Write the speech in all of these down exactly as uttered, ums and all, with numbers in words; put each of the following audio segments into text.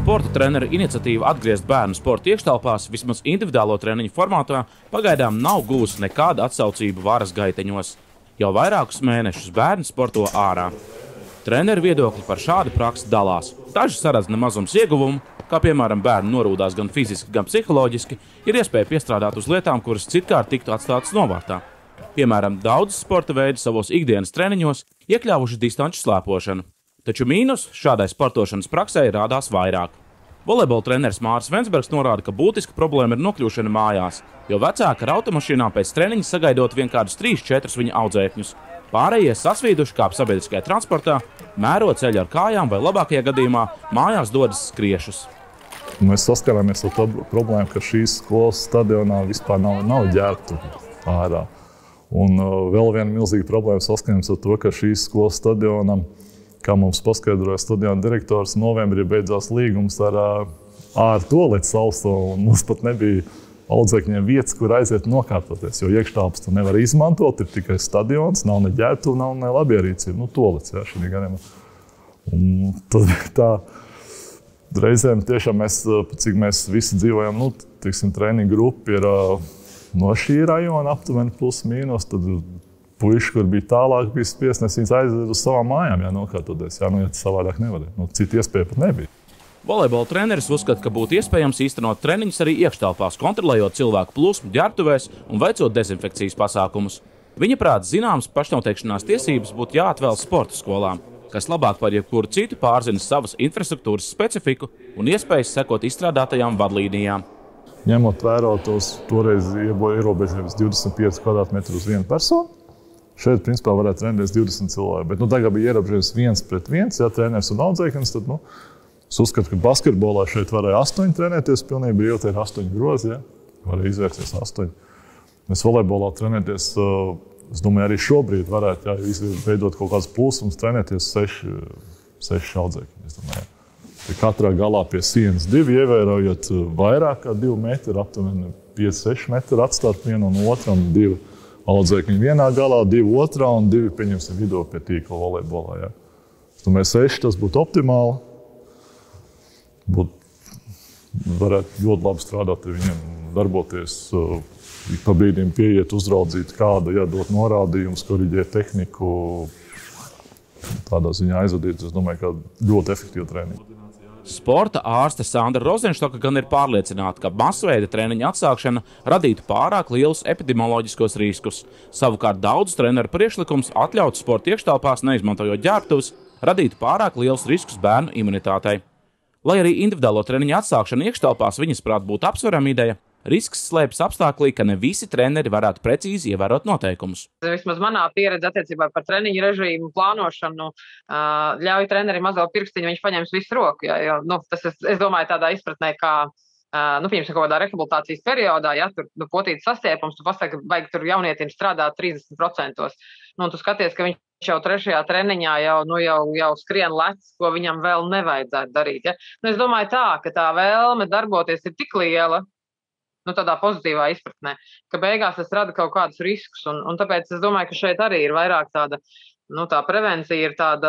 Sporta treneru iniciatīva atgriezt bērnu sporta iekštelpās vismaz individuālo treniņu formātā pagaidām nav guvusi nekādu atsaucību varas gaiteņos. Jau vairākus mēnešus bērni sporto ārā. Treneru viedokļi par šādu praksi dalās. Daži saredz nemazums ieguvumu, kā piemēram bērni norūdās gan fiziski, gan psiholoģiski, ir iespēja piestrādāt uz lietām, kuras citkārt tiktu atstātas novārtā. Piemēram, daudz sporta veidi savos ikdienas treniņos iekļāvuši distanču slēpošanu. Taču mīnus šādai sportošanas praksē rādās vairāk. Volejbola treneris Māris Vensbergs norāda, ka būtiska problēma ir nokļūšana mājās, jo vecāki ar automašīnām pēc treniņa sagaidot vien kādus trīs četrus viņa audzēkņus. Pārējie sasvīduši kāp sabiedriskajā transportā, mēro ceļu ar kājām vai labākajā gadījumā mājās dodas skriešus. Mēs saskarāmies ar to problēmu, ka šīs skolas stadionā vispār nav, nav ģērbtu ārā. Un uh, vēl viena milzīga problēma saskaramies ar to, ka šīs skolas stadionam, kā mums paskaidroja stadiona direktors, novembrī beidzās līgums ar uh, āru toaletes salsto, un mums pat nebija audzēkņiem vietas, kur aiziet nokārtoties, jo iekštelpas tu nevar izmantot, ir tikai stadions, nav ne ģērbtuve, nav ne labierīcība, nu toalets, jā, šī gadījumā. Un tad tā reizēm tiešām mēs, cik mēs visi dzīvojam, nu, tiksim, treniņu grupa ir uh, no šī rajona aptuveni plus mīnus, tad puiši, kur bija tālāk, bija spiest, nes viņas aiziet uz savām mājām, jā, nokārtoties, jā, nu, ja savādāk nevarēja, nu, citu iespēju pat nebija. Volejbola treneris uzskata, ka būtu iespējams īstenot treniņus arī iekštelpās, kontrolējot cilvēku plūsmu ģērbtuvēs un veicot dezinfekcijas pasākumus. Viņa prāt, zināmas pašnoteikšanās tiesības būtu jāatvēl sporta skolām, kas labāk par jebkuru citu pārzina savas infrastruktūras specifiku un iespējas sekot izstrādātajām vadlīnijām. Ņemot vērā tos toreiz ierobežojums divdesmit pieci kvadrātmetri uz vienu personu, šeit, principā, varētu trenēties divdesmit cilvēki. Bet, nu, tagad bija ierobežojums viens pret viens, ja treneris un audzēknis, tad, nu, es uzskatu, ka basketbolā šeit varēja astoņi trenēties, pilnīgi brīvi, te ir astoņi grozi, ja? Varēja izvērsties astoņi. Mēs volejbolā trenēties, es domāju, arī šobrīd varētu, ja, veidot kaut kādas plūsums, trenēties seši, seši audzēkņi, es domāju. Ja. Katrā galā pie sienas divi, ievērojot vairāk kā divi metri, aptuveni pieci seši metri atstāt vienu un otram, divi audzēkņi vienā galā, divi otrā un divi, pieņemsim, vidū pie tīkla volejbolā, ja. Es domāju, seši tas būtu optimāli. Būt, varētu ļoti labi strādāt ar viņiem, darboties, pa brīdiem pieiet, uzraudzīt kādu, ja, dot norādījumus, koriģēt tehniku, tādā ziņā aizvadīt, es domāju, ka ļoti efektīva treniņa. Sporta ārste Sandra Rozenštoka gan ir pārliecināta, ka masveida treniņa atsākšana radītu pārāk lielus epidemioloģiskos riskus. Savukārt daudz treneru priekšlikums atļaut sporta iekštelpās, neizmantojot ģērbtuves, radītu pārāk lielus riskus bērnu imunitātei. Lai arī individuālo treniņu atsākšana iekštelpās viņas prāt būtu apsverama ideja, risks slēpjas apstāklī, ka ne visi treneri varētu precīzi ievērot noteikumus. Vismaz manā pieredze attiecībā par treniņu režīmu plānošanu ļauj trenerim mazo pirkstiņu, viņš paņems visu roku. Ja, jo, nu, tas es, es domāju tādā izpratnē, kā nu, piemēram, kaut kādā rehabilitācijas periodā, ja tur nu, potīts sastiepums, tu pasaki, ka vajag tur jaunietim strādāt trīsdesmit procentos. Nu, tu skaties, ka viņš jau trešajā treniņā jau, nu, jau, jau skrien lec, ko viņam vēl nevajadzētu darīt. Ja? Nu, es domāju tā, ka tā vēlme darboties ir tik liela, nu, tādā pozitīvā izpratnē, ka beigās tas rada kaut kādus riskus. Un, un tāpēc es domāju, ka šeit arī ir vairāk tāda, nu, tā prevencija ir tāda,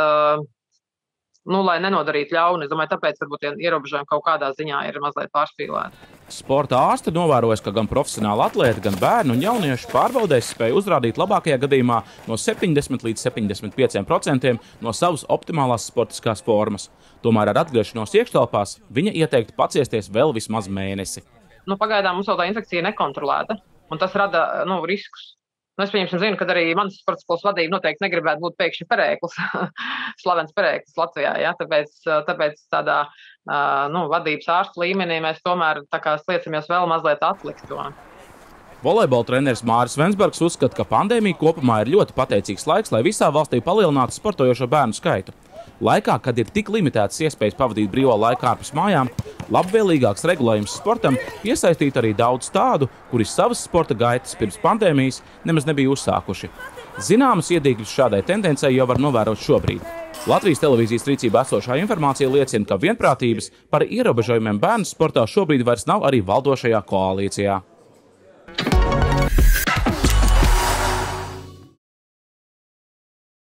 nu, lai nenodarītu ļaunu. Es domāju, tāpēc varbūt ierobežojumi kaut kādā ziņā ir mazliet pārspīlēti. Sporta ārste novērojas, ka gan profesionāli atlēti, gan bērnu un jauniešu pārbaudēs spēja uzrādīt labākajā gadījumā no septiņdesmit līdz septiņdesmit pieciem procentiem no savas optimālās sportiskās formas. Tomēr ar atgriešanos iekštelpās viņa ieteiktu paciesties vēl vismaz mēnesi. Nu, pagaidām mums vēl tā infekcija nekontrolēta, un tas rada, nu, riskus. Nu, es, pieņemsim, zinu, ka arī manas sporta skolas vadība noteikti negribētu būt pēkšņi Perēklis, slavens Perēklis Latvijā, ja? Tāpēc, tāpēc tādā, nu, vadības ārstu līmenī mēs tomēr tā kā sliecamies vēl mazliet atlikt to. Volejbola treneris Māris Vensbergs uzskata, ka pandēmija kopumā ir ļoti pateicīgs laiks, lai visā valstī palielinātu sportojošo bērnu skaitu. Laikā, kad ir tik limitētas iespējas pavadīt brīvo laiku ārpus mājām, labvēlīgāks regulējums sportam iesaistīt arī daudz tādu, kuri savas sporta gaitas pirms pandēmijas nemaz nebija uzsākuši. Zināmas iedīgļus šādai tendencei jau var novērot šobrīd. Latvijas televīzijas rīcībā esošā informācija liecina, ka vienprātības par ierobežojumiem bērnu sportā šobrīd vairs nav arī valdošajā koalīcijā.